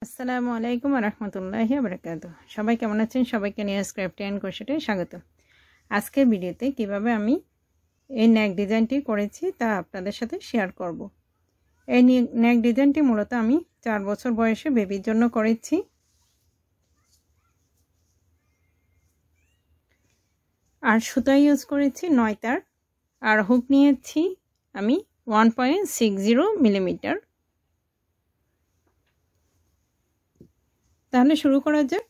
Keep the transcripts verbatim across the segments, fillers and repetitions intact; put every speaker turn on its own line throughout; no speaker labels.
আসসালামু আলাইকুম ওয়া রাহমাতুল্লাহি ওয়া বারাকাতুহু। সবাই কেমন আছেন? সবাইকে নিহাস ক্রাফটি এন্ড ক্রোশেটে স্বাগত। আজকের ভিডিওতে কিভাবে আমি এই নেক ডিজাইনটি করেছি তা আপনাদের সাথে শেয়ার করব। এই নেক ডিজাইনটি মূলত আমি চার বছর বয়সে বেবির জন্য করেছি। আর সুতা ইউজ করেছি নয় তার, আর হুক নিয়েছি আমি one point six zero millimetre. তাহলে শুরু করা যাক।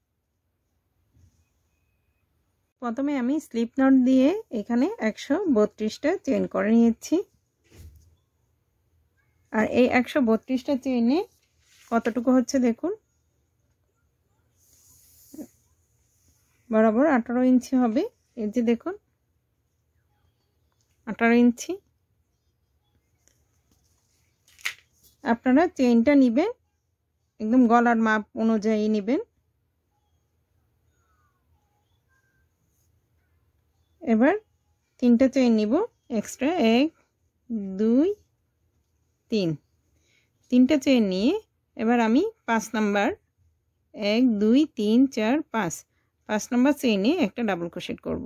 প্রথমে আমি স্লিপ নট দিয়ে এখানে একশো বত্রিশটা চেন করে নিয়েছি। আর এই একশো বত্রিশটা চেনে কতটুকু হচ্ছে দেখুন, বরাবর আঠারো ইঞ্চি হবে। এই যে দেখুন আঠারো ইঞ্চি। আপনারা চেনটা নেবেন একদম গলার মাপ অনুযায়ী নেবেন। এবার তিনটা চেন নিব এক্সট্রা, এক দুই তিন, তিনটা চেন নিয়ে এবার আমি পাঁচ নাম্বার এক দুই তিন চার পাঁচ পাঁচ নাম্বার চেনে একটা ডাবল ক্রোশেট করব।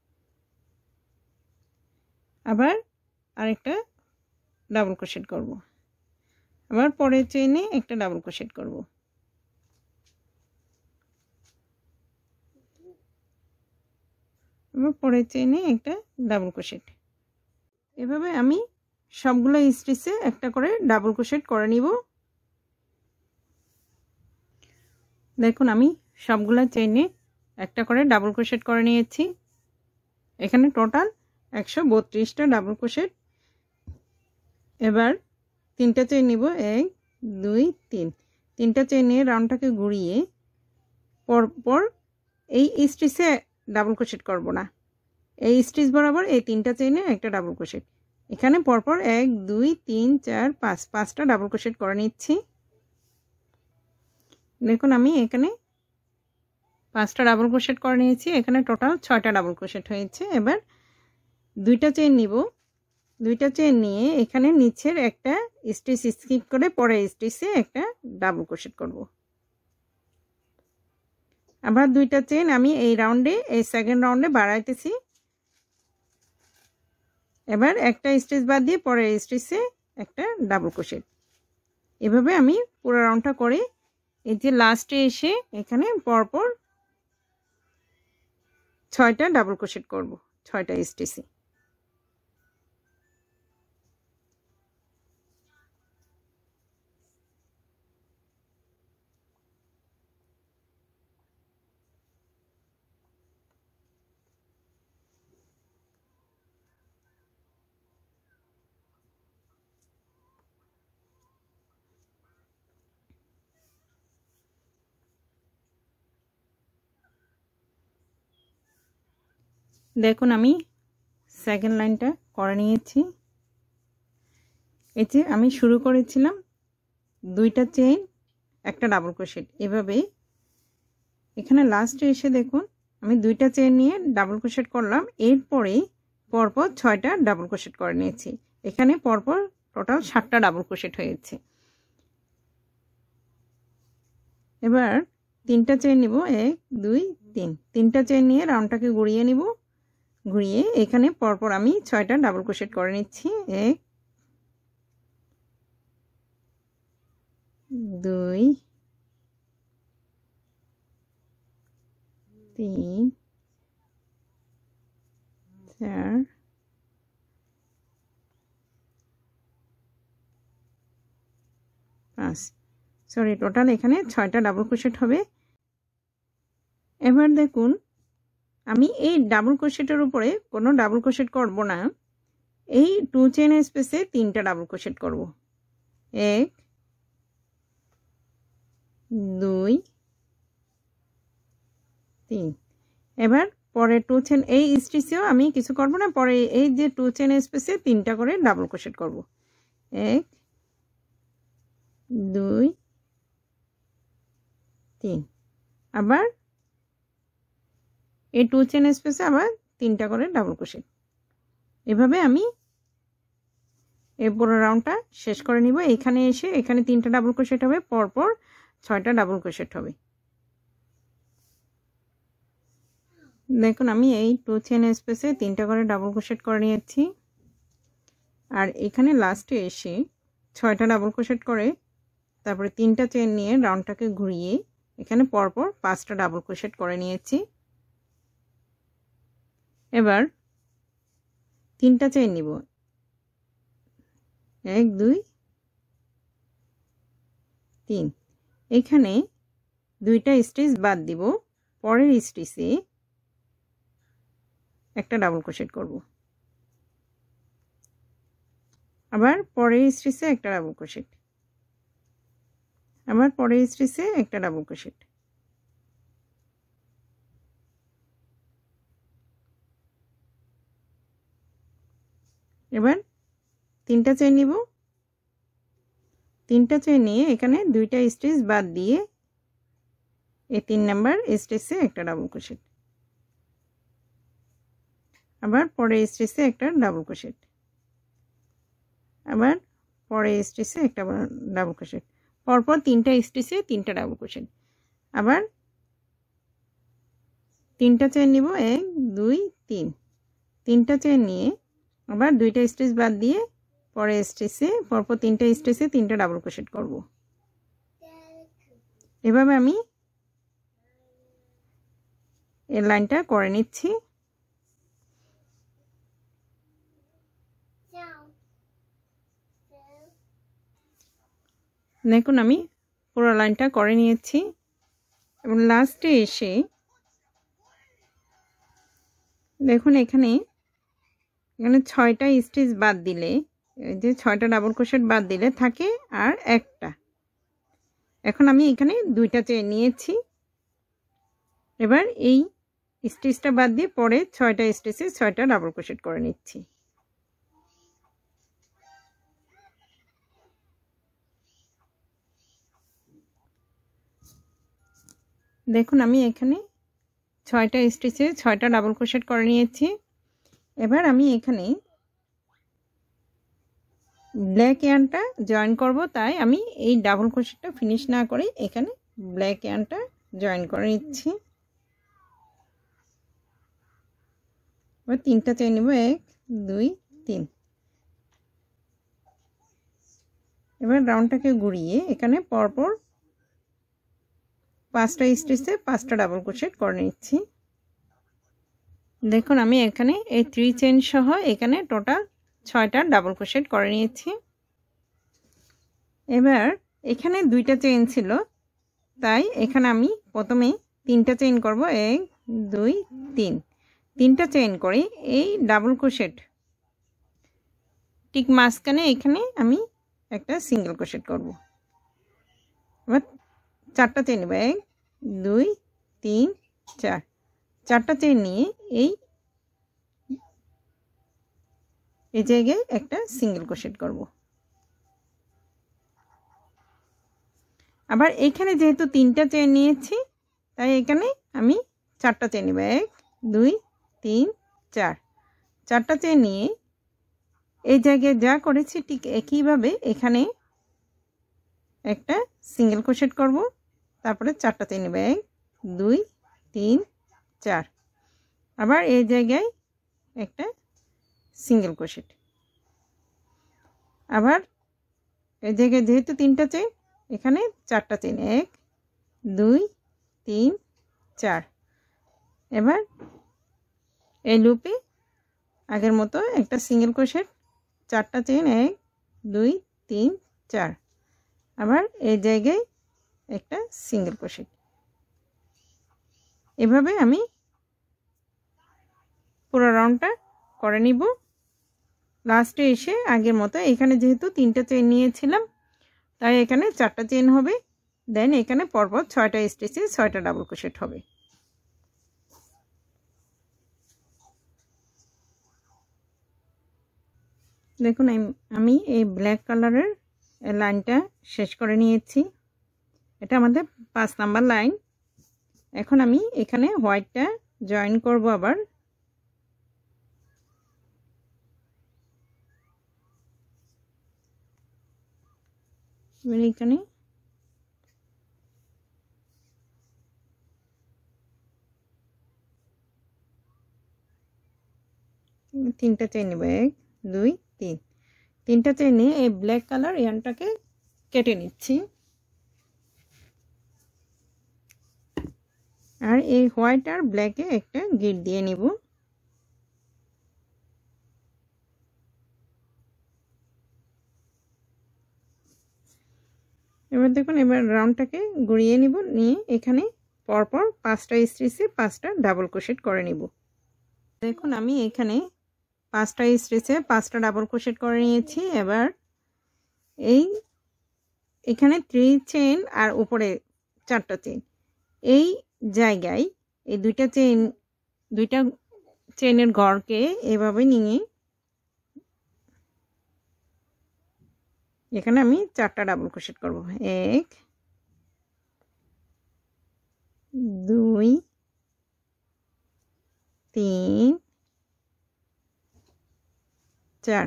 আবার আরেকটা ডাবল ক্রোশেট করব, আবার পরের চেনে একটা ডাবল ক্রোশেট করব। আবার পরের চেনে একটা ডাবল ক্রোশেট। এভাবে আমি সবগুলো স্টিচে একটা করে ডাবল ক্রোশেট করে নিব। দেখুন আমি সবগুলো চেনে একটা করে ডাবল ক্রোশেট করে নিয়েছি। এখানে টোটাল একশো বত্রিশটা ডাবল ক্রোশেট। এবার তিনটা চেন নিব, এক দুই তিন, তিনটা চেন নিয়ে রাউন্ডটাকে ঘুরিয়ে পরপর এই স্টিচে ডাবল ক্রোশেট করব না, এই স্টিচ বরাবর এই তিনটা চেনে একটা ডাবল ক্রোশেট। এখানে পরপর এক দুই তিন চার পাঁচ পাঁচটা ডাবল ক্রোশেট করে নিচ্ছি। দেখুন আমি এখানে পাঁচটা ডাবল ক্রোশেট করে নিয়েছি। এখানে টোটাল ছয়টা ডাবল ক্রোশেট হয়েছে। এবার দুইটা চেন নিব, দুইটা চেন নিয়ে এখানে নিচের একটা স্টিচ স্কিপ করে পরে স্টিচে একটা ডাবল ক্রোশেট করব। আবার দুইটা চেন আমি এই রাউন্ডে এই সেকেন্ড রাউন্ডে বাড়াইতেছি। এবার একটা স্টিচ বাদ দিয়ে পরে স্টিচে একটা ডাবল ক্রোশেট। এভাবে আমি পুরো রাউন্ডটা করে এই যে লাস্টে এসে এখানে পরপর ছয়টা ডাবল ক্রোশেট করব, ছয়টা স্টিচে। দেখুন আমি সেকেন্ড লাইনটা করে নিয়েছি। এই যে আমি শুরু করেছিলাম দুইটা চেন একটা ডাবল ক্রোশেট, এভাবে এখানে লাস্টে এসে দেখুন আমি দুইটা চেন নিয়ে ডাবল ক্রোশেট করলাম। এরপরে পরপর ছয়টা ডাবল ক্রোশেট করে নিয়েছি। এখানে পরপর টোটাল সাতটা ডাবল ক্রোশেট হয়েছে। এবার তিনটা চেন নিব, এক দুই তিন, তিনটা চেন নিয়ে রাউন্ডটাকে ঘুরিয়ে নিব। ঘুরিয়ে এখানে পরপর আমি ছয়টা ডাবল ক্রোশেট করে নিচ্ছি। এক দুই তিন চার পাঁচ, সরি টোটাল এখানে ছয়টা ডাবল ক্রোশেট হবে। এবার দেখুন আমি এই ডাবল ক্রোশেটের উপরে কোনো ডাবল ক্রোশেট করব না, এই টু চেন স্পেসে তিনটা ডাবল ক্রোশেট করব। এক দুই তিন। এবার পরে টু চেন এই স্টিচেও আমি কিছু করব না, পরে এই যে টু চেন স্পেসে তিনটা করে ডাবল ক্রোশেট করব। এক দুই তিন, আবার এই টু চেন স্পেসে আবার তিনটা করে ডাবল ক্রোশেট। এভাবে আমি এই পুরো রাউন্ডটা শেষ করে নিব। এখানে এসে এখানে তিনটা ডাবল ক্রোশেট হবে, পরপর ছয়টা ডাবল ক্রোশেট হবে। দেখুন আমি এই টু চেন স্পেসে তিনটা করে ডাবল ক্রোশেট করে নিয়েছি। আর এখানে লাস্টে এসে ছয়টা ডাবল ক্রোশেট করে তারপরে তিনটা চেন নিয়ে রাউন্ডটাকে ঘুরিয়ে এখানে পরপর পাঁচটা ডাবল ক্রোশেট করে নিয়েছি। এবার তিনটা চেন নিব, এক দুই তিন। এখানে দুইটা স্টিচ বাদ দিব, পরের স্টিচে একটা ডাবল ক্রোশেট করব, আবার পরের স্টিচে একটা ডাবল ক্রোশেট, আবার পরের স্টিচে একটা ডাবল ক্রোশেট। এবার তিনটা চেন নিব, তিনটা চেন নিয়ে এখানে দুইটা স্টিচ বাদ দিয়ে এই তিন নাম্বার স্টিচে একটা ডাবল ক্রোশেট, আবার পরের স্টিচে একটা ডাবল ক্রোশেট, আবার পরের স্টিচে একটা ডাবল ক্রোশেট, পরপর তিনটা স্টিচে তিনটা ডাবল ক্রোশেট। আবার তিনটা চেন নিব, এক দুই তিন। তিনটা চেন নিয়ে আবার দুইটা স্টিচ বাদ দিয়ে পরের স্টিচে পরপর তিনটা স্টিচে তিনটা ডাবল ক্রোশেট করব। এভাবে আমি এই লাইনটা করে নিচ্ছি। দেখুন আমি পুরো লাইনটা করে নিয়েছি এবং লাস্টে এসে দেখুন এখানে এখানে ছয়টা স্টিচ বাদ দিলে, যে ছয়টা ডাবল ক্রোশেট বাদ দিলে থাকে আর একটা। এখন আমি এখানে দুইটা চেন নিয়েছি, এবার এই স্টিচটা বাদ দিয়ে পরে ছয়টা স্টিচে ছয়টা ডাবল ক্রোশেট করে নিচ্ছি। দেখুন আমি এখানে ছয়টা স্টিচে ছয়টা ডাবল ক্রোশেট করে নিয়েছি। এবার আমি এখানে ব্ল্যাক ইয়ার্নটা জয়েন করব, তাই আমি এই ডাবল ক্রোশেটটা ফিনিশ না করে এখানে ব্ল্যাক ইয়ার্নটা জয়েন করে নিচ্ছি। এবার তিনটা চেন নিব, এক দুই তিন। এবার রাউন্ডটাকে ঘুরিয়ে এখানে পরপর পাঁচটা স্টিচে পাঁচটা ডাবল ক্রোশেট করে নিচ্ছি। দেখুন আমি এখানে এই থ্রি চেন সহ এখানে টোটাল ছয়টা ডাবল ক্রোশেট করে নিয়েছি। এবার এখানে দুইটা চেন ছিল, তাই এখানে আমি প্রথমে তিনটা চেন করব, এক দুই তিন। তিনটা চেন করে এই ডাবল ক্রোশেট ঠিক মাঝখানে এখানে আমি একটা সিঙ্গেল ক্রোশেট করব। এবার চারটা চেন নেব, এক দুই তিন চার। চারটা চেন নিয়ে এই এই জায়গায় একটা সিঙ্গেল ক্রোশেট করব। আবার এখানে যেহেতু তিনটা চেন নিয়েছি তাই এখানে আমি চারটা চেন নেব, এক দুই তিন চার। চারটা চেন নিয়ে এই জায়গায় যা করেছি ঠিক একইভাবে এখানে একটা সিঙ্গেল ক্রোশেট করব, তারপরে চারটা চেন নেব, এক দুই তিন চার। আবার এই জায়গায় একটা সিঙ্গেল ক্রোশেট। আবার এই জায়গায় যেহেতু তিনটা চেন এখানে চারটা চেন, এক দুই তিন চার। এবার এই লুপে আগের মতো একটা সিঙ্গেল ক্রোশেট, চারটা চেন, এক দুই তিন চার। আবার এই জায়গায় একটা সিঙ্গেল ক্রোশেট। এভাবে আমি পুরো রাউন্ডটা করে নিব। লাস্টে এসে আগের মতো এখানে যেহেতু তিনটা চেন নিয়েছিলাম তাই এখানে চারটা চেন হবে, দেন এখানে পরপর ছয়টা স্টিচে ছয়টা ডাবল ক্রোশেট হবে। দেখুন আমি এই ব্ল্যাক কালারের লাইনটা শেষ করে নিয়েছি। এটা আমাদের পাঁচ নাম্বার লাইন। এখন আমি এখানে হোয়াইটটা জয়েন করব। আবার এখানে তিনটা চেন নিব, এক দুই তিন। তিনটা চেন নিয়ে এই ব্ল্যাক কালার ইয়ানটাকে কেটে নিচ্ছি, আর এই হোয়াইট আর ব্ল্যাকে একটা গিট দিয়ে নিব। এবার দেখুন, এবার রাউন্ডটাকে ঘুরিয়ে নিব, নিয়ে এখানে পরপর পাঁচটা স্টিচে পাঁচটা ডাবল ক্রোশেট করে নিব। দেখুন আমি এখানে পাঁচটা স্টিচে পাঁচটা ডাবল ক্রোশেট করে নিয়েছি। এবার এই এখানে থ্রি চেন আর উপরে চারটা চেন, এই জায়গায় এই দুইটা চেন দুইটা চেনের ঘরকে এভাবে নিয়ে এখানে আমি চারটা ডাবল ক্রোশেট করব। এক দুই তিন চার।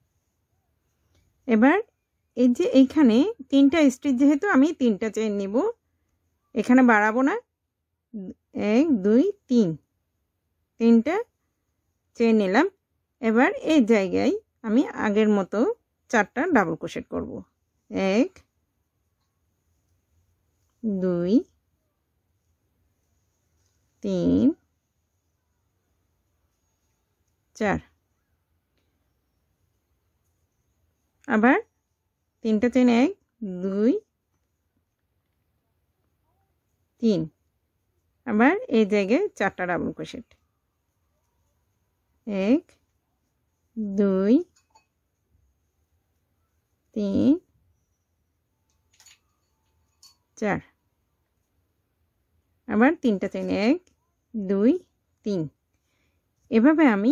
এবার এই যে এইখানে তিনটা স্টিচ, যেহেতু আমি তিনটা চেন নিব, এখানে বাড়াবো না, এক দুই তিন, তিনটা চেন নিলাম। এবার এই জায়গায় আমি আগের মতো চারটা ডাবল ক্রোশেট করব। এক দুই তিন চার। আবার তিনটা চেন, এক দুই তিন, আবার এই জায়গায় চারটা ডাবল ক্রোশেট, এক দুই তিন চার। আবার তিনটা চেন, এক দুই তিন। এভাবে আমি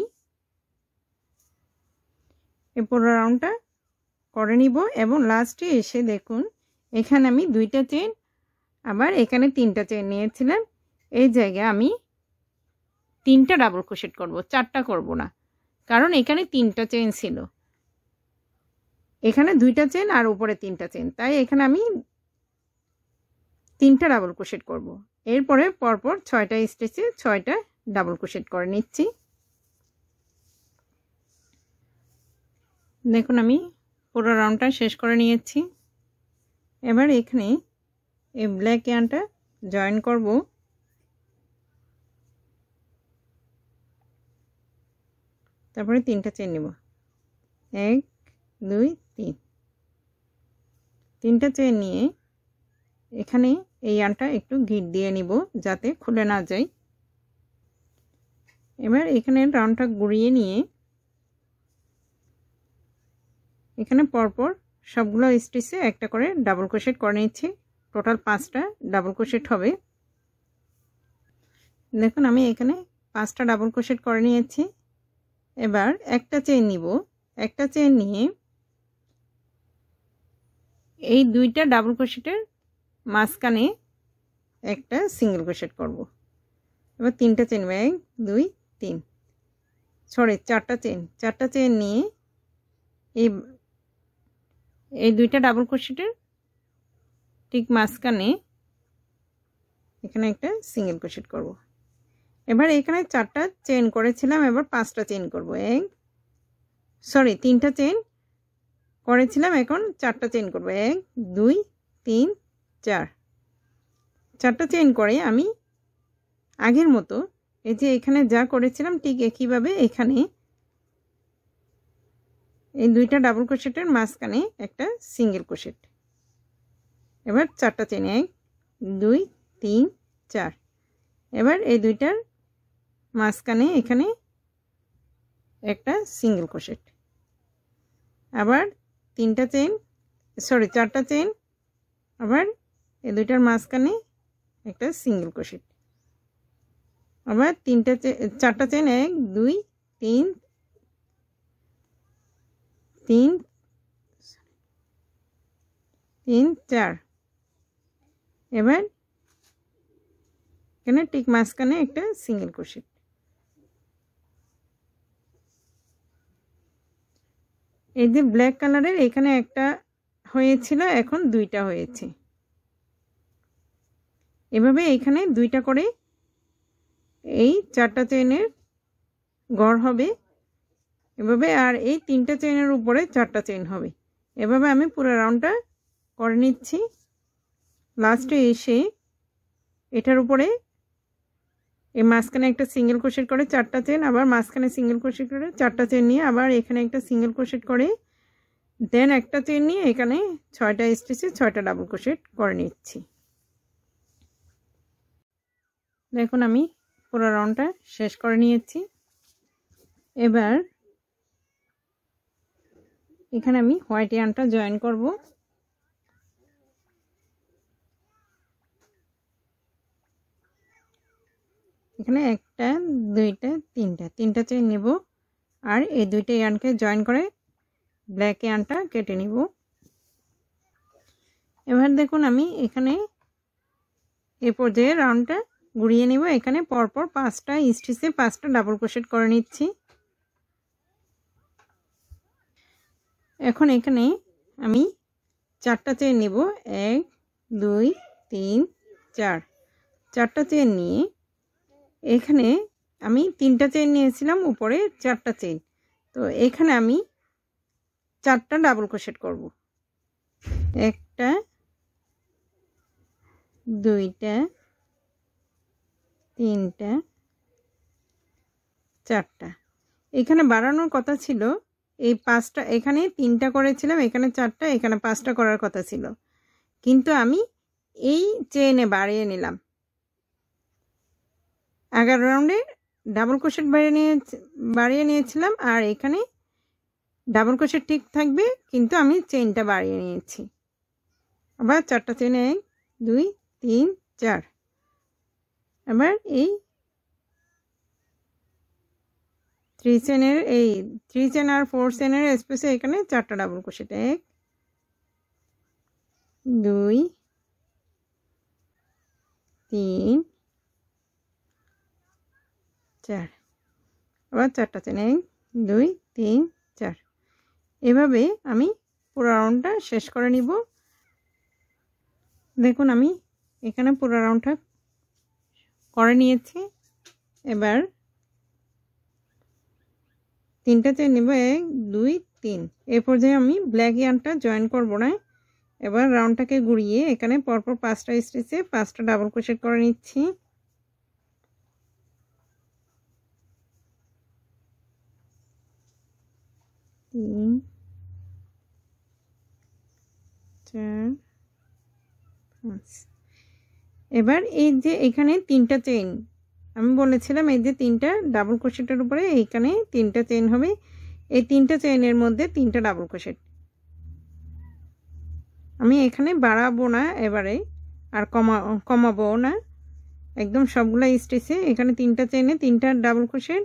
এই পুরো রাউন্ডটা করে নিব। এবং লাস্টে এসে দেখুন, এখানে আমি দুইটা চেন, আবার এখানে তিনটা চেন নিয়েছিলাম, এই জায়গায় আমি তিনটা ডাবল ক্রোশেট করব, চারটা করব না, কারণ এখানে তিনটা চেন ছিল, এখানে দুইটা চেন আর উপরে তিনটা চেন, তাই এখানে আমি তিনটা ডাবল ক্রোশেট করব। এরপরে পরপর ছয়টা স্টিচে ছয়টা ডাবল ক্রোশেট করে নিচ্ছি। দেখুন আমি পুরো রাউন্ডটা শেষ করে নিয়েছি। এবার এখানে এই ব্ল্যাক ইয়ার্নটা জয়েন করব। তারপরে তিনটা চেন নিব, এক দুই তিন। তিনটা চেন নিয়ে এখানে এই ইয়ার্নটা একটু গিট দিয়ে নিব যাতে খুলে না যায়। এবার এখানে রাউন্ডটা ঘুরিয়ে নিয়ে এখানে পরপর সবগুলো স্টিচে একটা করে ডাবল ক্রোশেট করে নিচ্ছি। টোটাল পাঁচটা ডাবল ক্রোশেট হবে। দেখুন আমি এখানে পাঁচটা ডাবল ক্রোশেট করে নিয়েছি। এবার একটা চেন নিব, একটা চেন নিয়ে এই দুইটা ডাবল ক্রোশেটের মাঝখানে একটা সিঙ্গেল ক্রোশেট করব। এবার তিনটা চেন, এক দুই তিন, সরি চারটা চেন, চারটা চেন নিয়ে এই এই দুইটা ডাবল ক্রোশেটের ঠিক মাঝখানে এখানে একটা সিঙ্গেল ক্রোশেট করব। এবার এখানে চারটা চেন করেছিলাম, এবার পাঁচটা চেন করব। এক সরি তিনটা চেন করেছিলাম, এখন চারটা চেন করব। এক দুই তিন চার। চারটা চেন করে আমি আগের মতো এই যে এখানে যা করেছিলাম ঠিক একইভাবে এখানে এই দুইটা ডাবল ক্রোশেটের মাঝখানে একটা সিঙ্গেল ক্রোশেট। এবার চারটা চেন, এক দুই তিন চার। এবার এই দুইটার মাঝখানে এখানে একটা সিঙ্গেল ক্রোশেট। আবার তিনটা চেন, সরি চারটা চেন, আবার এই দুইটার মাঝখানে একটা সিঙ্গেল ক্রোশেট। আবার তিনটা চারটা চেন, এক দুই তিন তিন তিন চার। এবার এখানে ঠিক মাঝখানে একটা সিঙ্গেল ক্রোশেট। এই যে ব্ল্যাক কালারের এখানে একটা হয়েছিল, এখন দুইটা হয়েছে। এভাবে এখানে দুইটা করে এই চারটা চেনের ঘর হবে। এভাবে। আর এই তিনটা চেইনের উপরে চারটা চেইন হবে। এভাবে আমি পুরো রাউন্ডটা করে নিচ্ছি। লাস্টে এসে এটার উপরে এই মাঝখানে একটা সিঙ্গেল ক্রোশেট করে চারটা চেইন, আবার মাঝখানে সিঙ্গেল ক্রোশেট করে চারটা চেইন নিয়ে আবার এখানে একটা সিঙ্গেল ক্রোশেট করে দেন একটা চেইন নিয়ে এখানে ছয়টা স্টিচে ছয়টা ডাবল ক্রোশেট করে নিচ্ছি। দেখুন আমি পুরো রাউন্ডটা শেষ করে নিয়েছি। এবার এখানে আমি হোয়াইট ইয়ার্নটা জয়েন করব। এখানে একটা দুইটা তিনটা তিনটা চেইন নেব আর এই দুইটা ইয়ার্নকে জয়েন করে ব্ল্যাক ইয়ার্নটা কেটে নিব। এবার দেখুন আমি এখানে এই পর্যায়ে রাউন্ডটা ঘুরিয়ে নিব। এখানে পরপর পাঁচটা স্টিচে পাঁচটা ডাবল ক্রোশেট করে নিচ্ছি। এখন এখানে আমি চারটা চেইন নিব, এক দুই তিন চার, চারটা চেইন নিয়ে এখানে আমি তিনটা চেইন নিয়েছিলাম উপরে চারটা চেইন, তো এখানে আমি চারটা ডাবল ক্রোশেট করব। একটা দুইটা তিনটা চারটা। এখানে বাড়ানোর কথা ছিল এই পাঁচটা, এখানে তিনটা করেছিলাম, এখানে চারটা, এখানে পাঁচটা করার কথা ছিল, কিন্তু আমি এই চেইনে বাড়িয়ে নিলাম। এগারো রাউন্ডে ডাবল ক্রোশেট বাড়িয়ে নিয়ে বাড়িয়ে নিয়েছিলাম আর এখানে ডাবল ক্রোশেট ঠিক থাকবে, কিন্তু আমি চেইনটা বাড়িয়ে নিয়েছি। আবার চারটা চেইন, এক দুই তিন চার। আবার এই থ্রি চেনের এই থ্রি চেন আর ফোর চেনের স্পেসে এখানে চারটা ডাবল ক্রোশেট, এক দুই তিন চার। আবার চারটা চেন, এক দুই তিন চার। এভাবে আমি পুরো রাউন্ডটা শেষ করে নিব। দেখুন আমি এখানে পুরো রাউন্ডটা করে নিয়েছি। এবার তিনটা চেইন নিব, এক দুই তিন। এই পর্যায়ে আমি ব্ল্যাক ইয়ার্নটা জয়েন করব না। এবার রাউন্ডটাকে ঘুরিয়ে এখানে পরপর পাঁচটা স্টিচে পাঁচটা ডাবল ক্রোশেট করে নিচ্ছি। তিন চার পাঁচ। এবার এই যে এখানে তিনটা চেইন আমি বলেছিলাম, এই যে তিনটা ডাবল ক্রোশেটের উপরে এইখানে তিনটা চেইন হবে, এই তিনটা চেইনের মধ্যে তিনটা ডাবল ক্রোশেট আমি এখানে বাড়াবো না এবারে, আর কমা কমাবো না, একদম সবগুলা স্টিচে এখানে তিনটা চেইনে তিনটা ডাবল ক্রোশেট।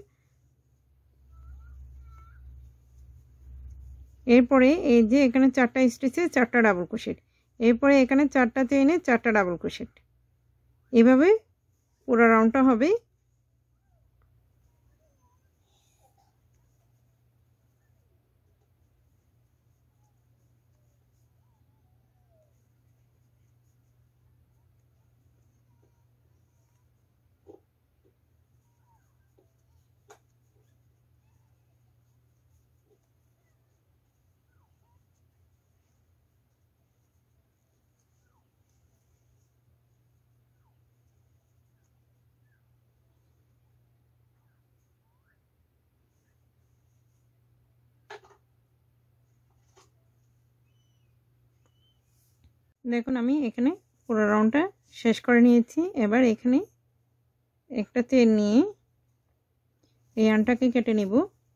এরপরে এই যে এখানে চারটা স্টিচে চারটা ডাবল ক্রোশেট, এরপরে এখানে চারটা চেইনে চারটা ডাবল ক্রোশেট। এভাবে পুরো রাউন্ডটা হবে। দেখুন আমি এখানে পুরো রাউন্ডটা শেষ করে নিয়েছি। এবার এখানে একটা চেইন নিয়ে এই ইয়ার্নটাকে কেটে নিব।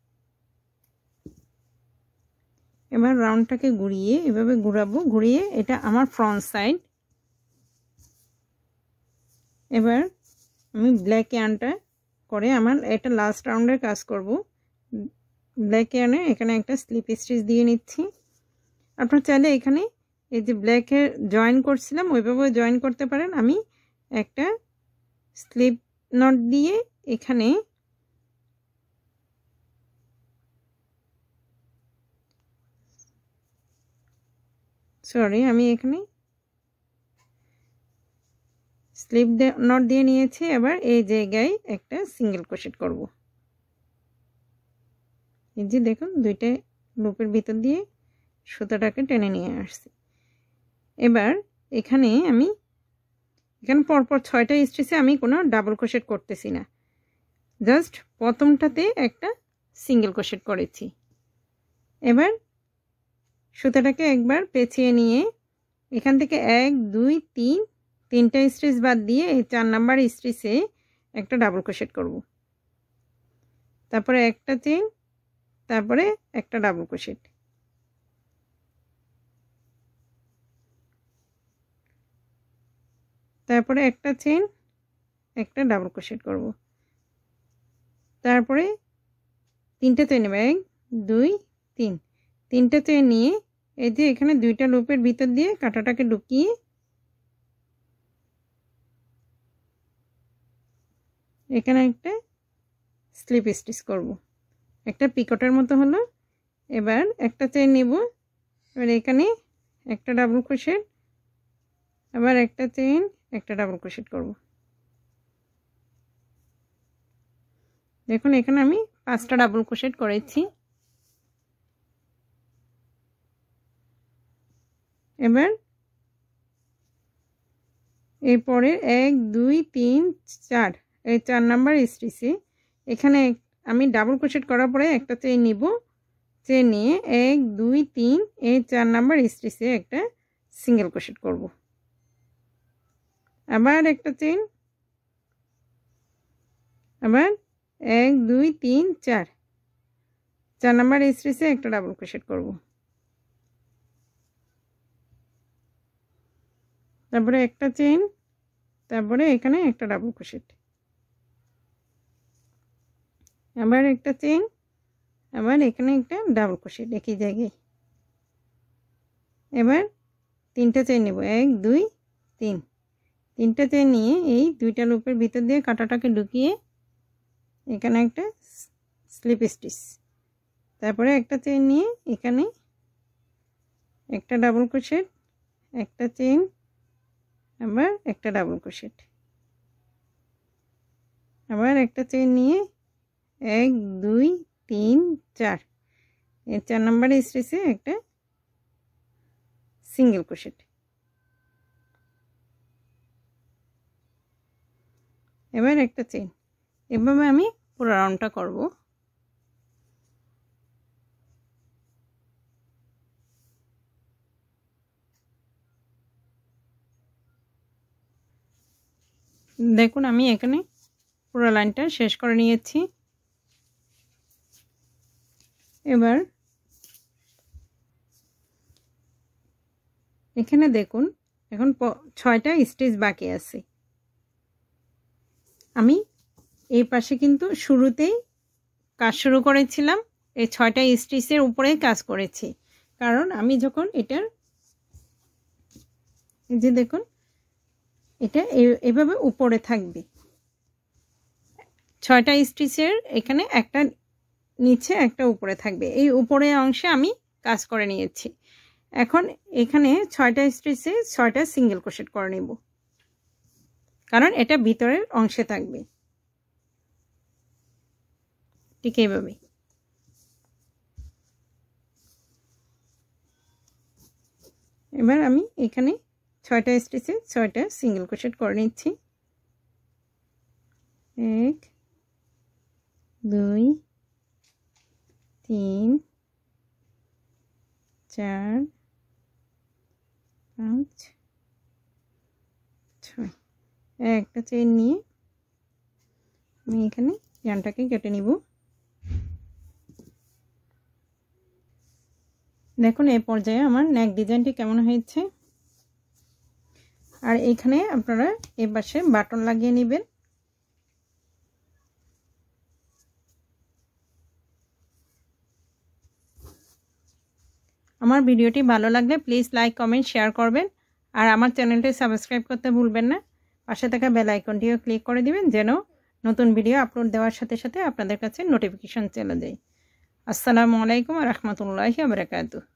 এবার রাউন্ডটাকে ঘুরিয়ে এভাবে ঘুরাবো, ঘুরিয়ে এটা আমার ফ্রন্ট সাইড। এবার আমি ব্ল্যাক ইয়ার্নটা করে আমার এটা লাস্ট রাউন্ডের কাজ করব। ব্ল্যাক ইয়ার্নে এখানে একটা স্লিপ স্টিচ দিয়ে নিচ্ছি। আপনারা চাইলে এখানে এই যে ব্ল্যাকের জয়েন করছিলাম ওইভাবে জয়েন করতে পারেন। আমি একটা স্লিপ নট দিয়ে এখানে সরি আমি এখানে স্লিপ নট দিয়ে নিয়েছি। এবার এই জায়গায় একটা সিঙ্গেল ক্রোশেট করব। এই যে দেখুন দুইটা লুপের ভিতর দিয়ে সুতাটাকে টেনে নিয়ে আসছি। এবার এখানে আমি এখানে পরপর ছয়টা স্টিচে আমি কোনো ডাবল ক্রোশেট করতেছি না, জাস্ট প্রথমটাতে একটা সিঙ্গেল ক্রোশেট করেছি। এবার সুতাটাকে একবার পেঁচিয়ে নিয়ে এখান থেকে এক দুই তিন তিনটা স্টিচ বাদ দিয়ে এই চার নাম্বার স্টিচে একটা ডাবল ক্রোশেট করব। তারপরে একটা চেইন, তারপরে একটা ডাবল ক্রোশেট, তারপরে একটা চেইন, একটা ডাবল ক্রোশেট করব। তারপরে তিনটা চেইন নেব, এক দুই তিন, তিনটা চেইন নিয়ে এই যে এখানে দুইটা লুপের ভিতর দিয়ে কাঁটাটাকে ঢুকিয়ে এখানে একটা স্লিপ স্টিচ করব, একটা পিকটের মতো হলো। এবার একটা চেইন নেব, এবার এখানে একটা ডাবল ক্রোশেট, আবার একটা চেইন, একটা ডাবল ক্রোশেট করব। দেখুন এখানে আমি পাঁচটা ডাবল ক্রোশেট করেছি। এবার এরপরে এক দুই তিন চার এই চার নাম্বার স্টিচে এখানে আমি ডাবল ক্রোশেট করার পরে একটা চেইন নিব, চেইন নিয়ে এক দুই তিন এই চার নাম্বার স্টিচে একটা সিঙ্গেল ক্রোশেট করব। আবার একটা চেইন, আবার এক দুই তিন চার চার নাম্বার স্টিচে একটা ডাবল ক্রোশেট করব। তারপরে একটা চেইন, তারপরে এখানে একটা ডাবল ক্রোশেট, আবার একটা চেইন, আবার এখানে একটা ডাবল ক্রোশেট একই জায়গায়। এবার তিনটা চেইন নেব, এক দুই তিন, তিনটা চেইন নিয়ে এই দুইটা লুপের ভিতর দিয়ে কাঁটাটাকে ঢুকিয়ে এখানে একটা স্লিপ স্টিচ, তারপরে একটা চেইন নিয়ে এখানে একটা ডাবল ক্রোশেট, একটা চেইন, আবার একটা ডাবল ক্রোশেট, আবার একটা চেইন নিয়ে এক দুই তিন চার এই চার নাম্বার স্টিচে একটা সিঙ্গেল ক্রোশেট। এবার একটা চেইন। এভাবে আমি পুরো রাউন্ডটা করব। দেখুন আমি এখানে পুরো লাইনটা শেষ করে নিয়েছি। এবার এখানে দেখুন এখন ছয়টা স্টিচ বাকি আছে। আমি এই পাশে কিন্তু শুরুতেই কাজ শুরু করেছিলাম, এই ছয়টা স্টিচের উপরেই কাজ করেছি, কারণ আমি যখন এটার এই যে দেখুন এটা এভাবে উপরে থাকবে, ছয়টা স্টিচের এখানে একটা নিচে একটা উপরে থাকবে, এই উপরের অংশে আমি কাজ করে নিয়েছি। এখন এখানে ছয়টা স্টিচে ছয়টা সিঙ্গেল ক্রোশেট করে নেব, কারণ এটা ভিতরের অংশে থাকবে। ঠিক এইভাবে এবার আমি এখানে ছয়টা স্টিচে ছয়টা সিঙ্গেল ক্রোশেট করে নিচ্ছি। এক দুই তিন চার পাঁচ ছয়, একটা চেইন নিয়ে আমি এখানে ইয়ানটাকে কেটে নিব। দেখুন এই পর্যায়ে আমার নেক ডিজাইনটি কেমন হয়েছে। আর এইখানে আপনারা এই পাশে বাটন লাগিয়ে নেবেন। আমার ভিডিওটি ভালো লাগলে প্লিজ লাইক কমেন্ট শেয়ার করবেন, আর আমার চ্যানেলটি সাবস্ক্রাইব করতে ভুলবেন না। পাশে থাকা বেল আইকনটিও ক্লিক করে দিবেন যেন নতুন ভিডিও আপলোড দেওয়ার সাথে সাথে আপনাদের কাছে নোটিফিকেশন চলে যায়। আসসালামু আলাইকুম ওয়া রাহমাতুল্লাহি ওয়া বারাকাতুহু।